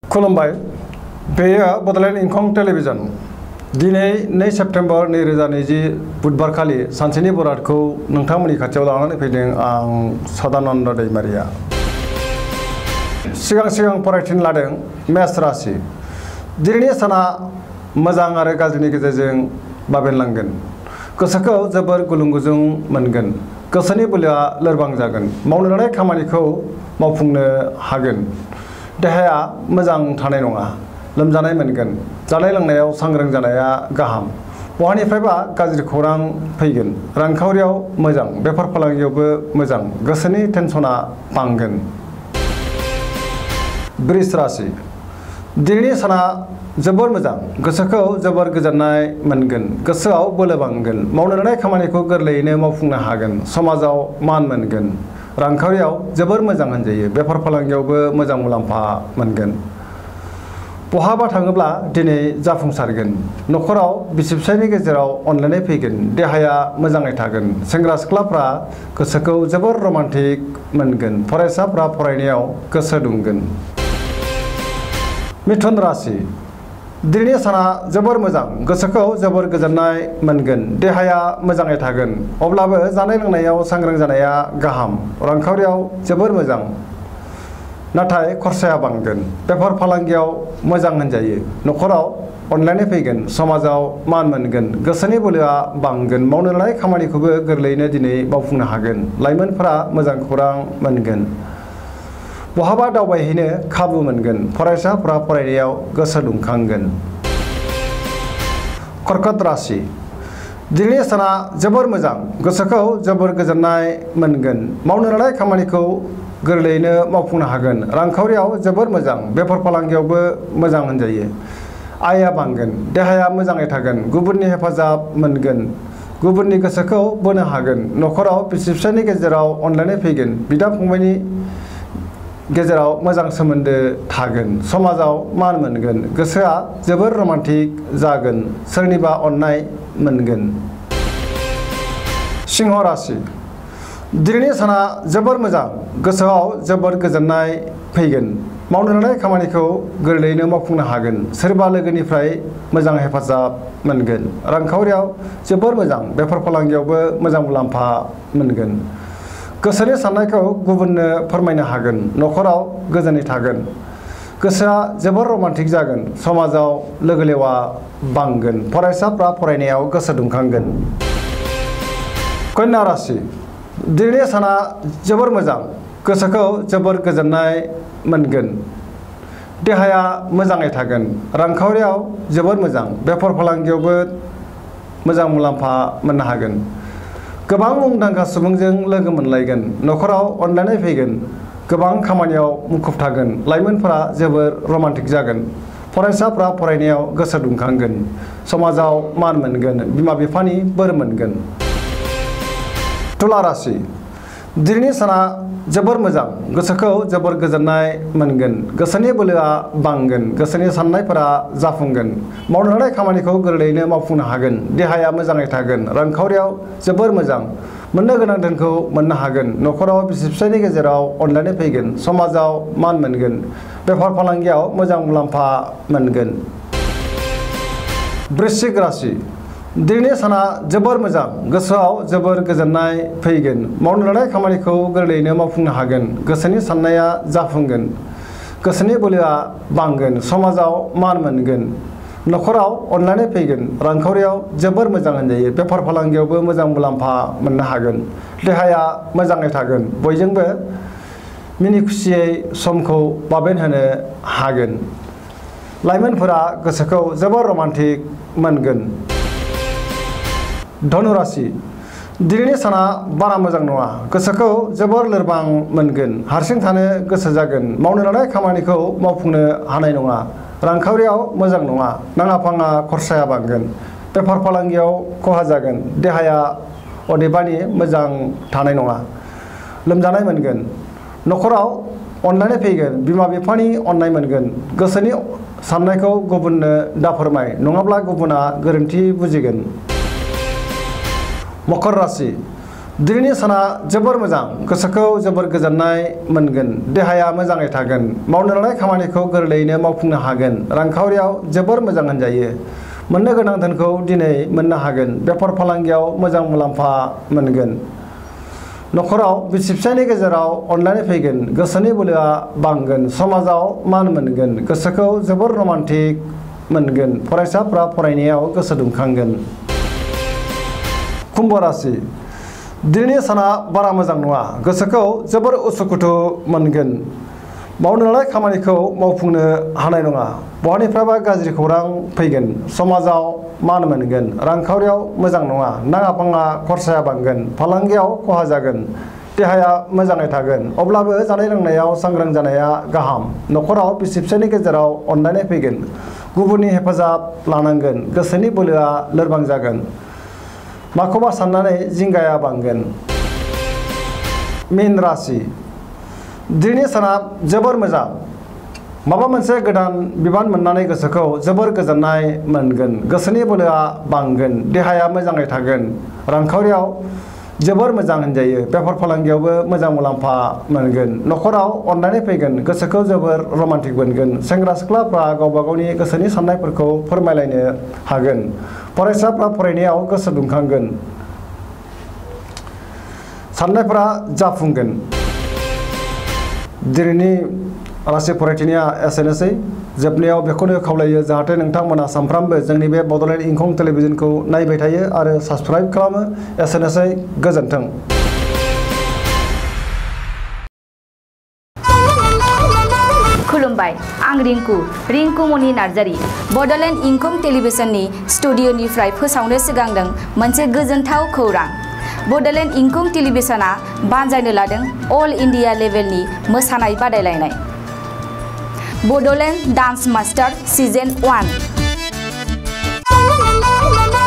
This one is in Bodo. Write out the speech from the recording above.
खुलुमबाय बेयो बड'लेण्ड इंखं टेलिभिजन दिनै 2 सेप्तेम्बर 2020 बुधबार खालि सानसेनि बरादखौ नोंथांमोननि खाथियाव लानानै फैदों आं सदानन्द दैमारिया सिगां फरायथिन लादों मेष राशि दिनैनि साना मोजां आरो गाज्रिनि गेजेरजों बाबेनलांगोन गोसोखौ जोबोर गुलुं-गुजुं मोनगोन गोसोनि बोलोआ लोरबां जागोन मावनो लानाय खामानिखौ मावफुंनो हागोन देहाया मोजां थानाय नङा लोमजानाय मोनगोन जानाय लोंनायाव सांग्रां जानाया गाहाम बहानिफ्रायबा गाज्रि खौरां फैगोन रांखावरियाव मोजां बेफार फालांगियावबो मोजां गोसोनि टेनसना बांगोन वृष राशि दिनैनि साना जोबोर मोजां गोसोखौ जोबोर गोजोननाय मोनगोन गोसोआव बोलो बांगोन मावनो लानाय खामानिखौ गोरलैयैनो मावफुंनो हागोन समाजाव मान मोनगोन रांखावरियाव जोबोर मोजां होनजायो बेफार फालांगियावबो मोजां मुलाम्फा मोनगोन बहाबा थाङोब्ला दिनै जाफुंसारगोन न'खराव बिसि-फिसायनि गेजेराव अनलायनाय फैगोन देहाया मोजाङै थागोन सेंग्रा सिख्लाफ्रा गोसोखौ जोबोर रमान्टिक मोनगोन फरायसाफ्रा फरायनायाव गोसो दुंगोन मिथुन राशि दिनैनि साना जोबोर मोजां गोसोखौ जोबोर गोजोननाय मोनगोन देहाया मोजाङै थागोन अब्लाबो जानाय लोंनायाव सांग्रां जानाया गाहाम रांखावरियाव जोबोर मोजां नाथाय खरसाया बांगोन बेफार फालांगियाव मोजां होनजायो न'खराव अनलायनाय फैगोन समाजाव मान मोनगोन गोसोनि बोलोआ बांगोन मावनो लानाय खामानिखौबो गोरलैयैनो दिनै मावफुंनो हागोन लाइमोनफोरा मोजां खौरां मोनगोन बहाबा दावबायहैनो खाबु मोनगोन फरायसाफ्रा फरायनायाव गोसो दुंखांगोन कर्कट राशि दिनैनि साना जोबोर मोजां गोसोखौ जोबोर गोजोननाय मोनगोन मावनो लानाय खामानिखौ गोरलैयैनो मावफुंनो हागोन रांखावरियाव जोबोर मोजां बेफार फालांगियावबो मोजां होनजायो आयआ बांगोन देहाया मोजाङै थागोन गुबुननि हेफाजाब मोनगोन गुबुननि गोसोखौ बोनो हागोन न'खराव बिसि-फिसायनि गेजेराव अनलायनाय फैगोन बिदा-फंबायनि गेजेराव मोजां सोमोन्दो थागोन समाजाव मान मोनगोन गोसोआ जोबोर रमान्टिक जागोन सोरनिबा अननाय मोनगोन सिंह राशि दिनैनि साना जोबोर मोजां गोसोआव जोबोर गोजोननाय फैगोन मावनो लानाय खामानिखौ गोरलैयैनो मावफुंनो हागोन सोरबा लोगोनिफ्राय मोजां हेफाजाब मोनगोन रांखावरियाव जोबोर मोजां बेफार फालांगियावबो मोजां मुलाम्फा मोनगोन गोसोनि साननायखौ गुबुननो फोरमायनो हागोन न'खराव गोजोनै थागोन गोसोआ जोबोर रमान्टिक जागोन समाजाव लोगो लेवा बांगोन फरायसाफ्रा फरायनायाव गोसो दुंखांगोन कन्या राशि दिनैनि साना जोबोर मोजां गोसोखौ जोबोर गोजोननाय मोनगोन देहाया मोजाङै थागोन रांखावरियाव जोबोर मोजां बेफार फालांगियावबो मोजां मुलाम्फा मोननो हागोन गोबां मुंदांखा सुबुंजों लोगो मोनलायगोन न'खराव अनलायनाय फैगोन गोबां खामानियाव मुखुब थागोन लाइमोनफोरा जोबोर रमान्टिक जागोन फरायसाफ्रा फरायनायाव गोसो दुंखांगोन समाजाव मान मोनगोन बिमा-बिफानि बोर मोनगोन तुला राशि दिनैनि साना जोबोर मोजां गोसोखौ जोबोर गोजोननाय मोनगोन गोसोनि बोलोआ बांगोन गोसोनि साननायफोरा जाफुंगोन मावनो लानाय खामानिखौ गोरलैयैनो मावफुंनो हागोन देहाया मोजाङै थागोन रांखावरियाव जोबोर मोजां मोननो गोनां धोनखौ मोननो हागोन न'खराव बिसि-फिसायनि गेजेराव अनलायनाय फैगोन समाजाव मान मोनगोन बेफार फालांगियाव मोजां मुलाम्फा मोनगोन वृश्चिक राशि दिनैनि साना जोबोर मोजां गोसोआव जोबोर गोजोननाय फैगोन मावनो लानाय खामानिखौ गोरलैयैनो मावफुंनो हागोन गोसोनि साननाया जाफुंगोन गोसोनि बोलोआ बांगोन समाजाव मान मोनगोन न'खराव अनलायनाय फैगोन रांखावरियाव जोबोर मोजां होनजायो बेफार फालांगियावबो मोजां मुलाम्फा मोननो हागोन देहाया मोजाङै थागोन बयजोंबो मिनि खुसियै समखौ बाबेनहोनो हागोन लाइमोनफोरा गोसोखौ जोबोर रमान्टिक मोनगोन धनु राशि दिनैनि साना बारा मोजां नङा गोसोखौ जोबोर लोरबां मोनगोन हारसिं थानो गोसो जागोन मावनो लानाय खामानिखौ मावफुंनो हानाय नङा रांखावरियाव मोजां नङा नाङा-फाङा खरसाया बांगोन बेफार फालांगियाव खहा जागोन देहाया अदेबानि मोजां थानाय नङा लोमजानाय मोनगोन न'खराव अनलायनाय फैगोन बिमा-बिफानि अननाय मोनगोन गोसोनि साननायखौ गुबुननो दाफोरमाय नङाब्ला गुबुना गोरोन्थि बुजिगोन मकर राशि दिनैनि साना जोबोर मोजां गोसोखौ जोबोर गोजोननाय मोनगोन देहाया मोजाङै थागोन मावनो लानाय खामानिखौ गोरलैयैनो मावफुंनो हागोन रांखावरियाव जोबोर मोजां होनजायो मोननो गोनां धोनखौ दिनै मोननो हागोन बेफार फालांगियाव मोजां मुलाम्फा मोनगोन नखराव बिसि फिसायनि गेजेराव अनलायनाय फैगोन गोसोनि बोलोआ बांगोन समाजाव मान मोनगोन गोसोखौ जोबोर रमान्टिक मोनगोन फरायसाफ्रा फरायनायाव गोसो दुंखांगोन कुम्भ राशि दिनैनि साना बारा मोजां नङा गोसोखौ जोबोर उसुखुथु मोनगोन मावनो लानाय खामानिखौ मावफुंनो हानाय नङा बहानिफ्रायबा गाज्रि खौरां फैगोन समाजाव मान मोनगोन रांखावरियाव मोजां नङा नाङा फाङा खरसाया बांगोन फालांगियाव खहा जागोन देहाया मोजाङै थागोन अब्लाबो जानाय लोंनायाव सांग्रां जानाया गाहाम नखराव बिसि फिसायनि गेजेराव अनलायनाय फैगोन गुबुननि हेफाजाब लानांगोन गोसोनि बोलोआ लोरबां जागोन माखौबा साननानै जिंगाया बांगोन मीन राशि दिनैनि साना जोबोर मोजां माबा मोनसे गोदान बिबान मोननानै गोसोखौ जोबोर गोजोननाय मोनगोन गोसोनि बोलोआ बांगोन देहाया मोजाङै थागोन रांखावरियाव जोबोर मोजां होनजायो बेफार फालांगियावबो मोजां मुलाम्फा मोनगोन नखराव अनलायनाय फैगोन गोसोखौ जोबोर रमान्टिक मोनगोन सेंग्रा सिख्लाफ्रा गावबा गावनि गोसोनि साननायफोरखौ फोरमायलायनो हागोन फरायसाफ्रा फरायनायाव गोसो दुंखांगोन साननायफोरा जाफुंगोन दिनैनि राशि फरायथिनिया एसेनोसै जोबनायाव बेखौनो खावलायो जाहाथे नोंथांमोना सानफ्रामबो जोंनि बे बड'लेण्ड इंखं टेलिभिजनखौ नायबाय थायो आरो साबस्क्राइब खालामो एसेनोसै गोजोन्थों खुलुमबाय आं रिंकु मनि नार्जारी बड'लेण्ड इंखं टेलिभिजननि स्टुडिअनिफ्राय फोसावनो सिगांदों मोनसे गोजोनथाव खौरां बड'लेण्ड इंखं टेलिभिजना बानजायनो लादों अल इन्डिया लेभेलनि मोसानाय बादायलायनाय बड'लेण्ड डान्स मास्टार सिजन 1